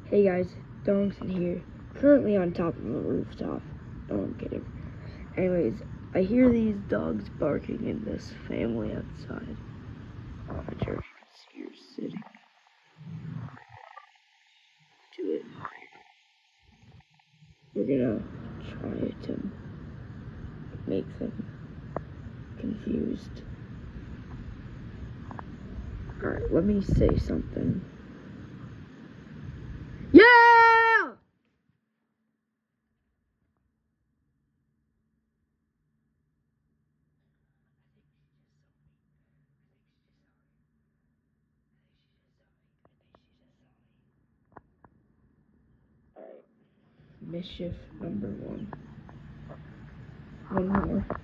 Hey guys, Donaldson here. Currently on top of a rooftop. No, I'm kidding. Anyways, I hear these dogs barking in this family outside. Which are here sitting to it. We're gonna try to make them confused. Alright, let me say something. Yeah! Alright. Mischief number one. One more.